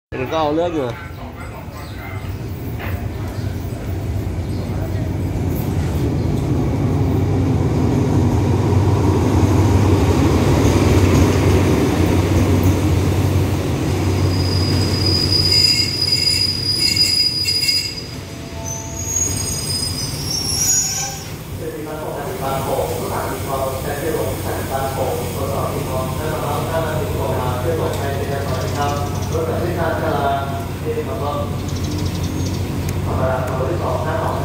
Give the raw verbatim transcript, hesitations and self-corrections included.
มันก็เอาเลือกอยู่รถแบบที่การจราที่มาร่วมธรรมดาตัวที่สองห้าสอง